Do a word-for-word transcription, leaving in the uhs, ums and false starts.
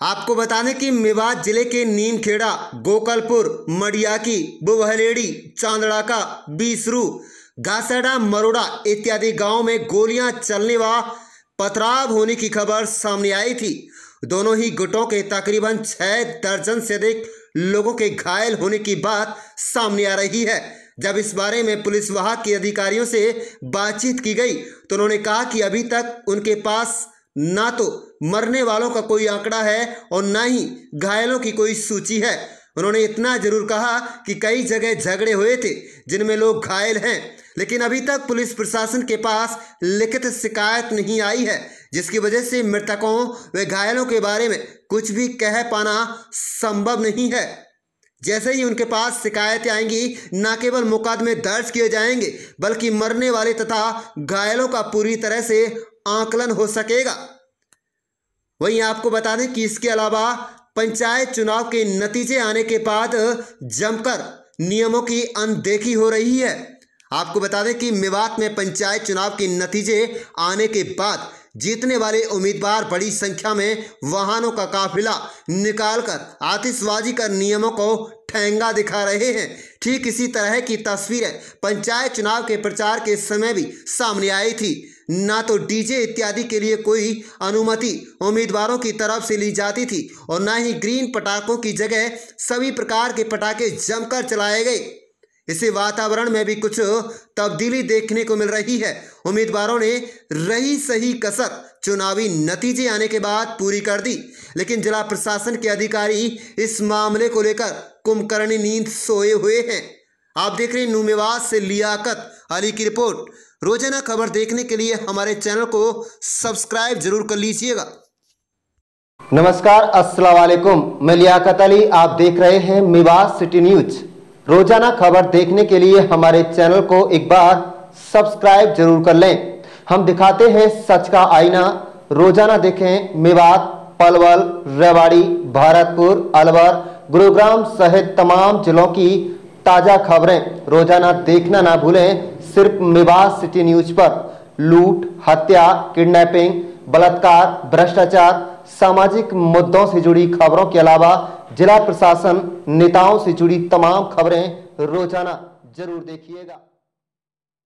आपको बता दें कि मेवात जिले के नीमखेड़ा, गोकलपुर, मडियाकी, बुवहलेड़ी, चांदड़ाका, बीसरू, घासड़ा, मरोड़ा इत्यादि गांवों में गोलियां चलने व पथराव होने की खबर सामने आई थी। दोनों ही गुटों के तकरीबन छह दर्जन से अधिक लोगों के घायल होने की बात सामने आ रही है। जब इस बारे में पुलिस विभाग के अधिकारियों से बातचीत की गई तो उन्होंने कहा कि अभी तक उनके पास ना तो मरने वालों का कोई आंकड़ा है और ना ही घायलों की कोई सूची है। उन्होंने इतना जरूर कहा कि कई जगह झगड़े हुए थे जिनमें लोग घायल हैं, लेकिन अभी तक पुलिस प्रशासन के पास लिखित शिकायत नहीं आई है, जिसकी वजह से मृतकों व घायलों के बारे में कुछ भी कह पाना संभव नहीं है। जैसे ही उनके पास शिकायतें आएंगी, न केवल मुकदमे दर्ज किए जाएंगे बल्कि मरने वाले तथा घायलों का पूरी तरह से आकलन हो सकेगा। वहीं आपको बता दें कि इसके अलावा पंचायत चुनाव के नतीजे आने के बाद जमकर नियमों की अनदेखी हो रही है। आपको बता दें कि मेवात में पंचायत चुनाव के नतीजे आने के बाद जीतने वाले उम्मीदवार बड़ी संख्या में वाहनों का काफिला निकालकर आतिशबाजी कर नियमों को ठेंगा दिखा रहे हैं। ठीक इसी तरह की तस्वीरें पंचायत चुनाव के प्रचार के समय भी सामने आई थी। ना तो डीजे इत्यादि के लिए कोई अनुमति उम्मीदवारों की तरफ से ली जाती थी और ना ही ग्रीन पटाखों की जगह सभी प्रकार के पटाखे जमकर चलाए गए। इसी वातावरण में भी कुछ तब्दीली देखने को मिल रही है। उम्मीदवारों ने रही सही कसर चुनावी नतीजे आने के बाद पूरी कर दी, लेकिन जिला प्रशासन के अधिकारी इस मामले को लेकर कुंभकर्णी नींद सोए हुए हैं। आप देख रहे हैं नुमेवात से लियाकत अली की रिपोर्ट। रोजाना खबर देखने के लिए हमारे चैनल को सब्सक्राइब जरूर कर लीजिएगा। नमस्कार, अस्सलाम वालेकुम। मैं लियाकत अली, आप देख रहे हैं मेवात सिटी न्यूज। रोजाना खबर देखने के लिए हमारे चैनल को एक बार सब्सक्राइब जरूर कर लें। हम दिखाते हैं सच का आईना। रोजाना देखें मेवात, पलवल, रेवाड़ी, भरतपुर, अलवर, गुरुग्राम सहित तमाम जिलों की ताजा खबरें रोजाना देखना ना भूलें। सिर्फ मेवात सिटी न्यूज पर लूट, हत्या, किडनैपिंग, बलात्कार, भ्रष्टाचार, सामाजिक मुद्दों से जुड़ी खबरों के अलावा जिला प्रशासन, नेताओं से जुड़ी तमाम खबरें रोजाना जरूर देखिएगा।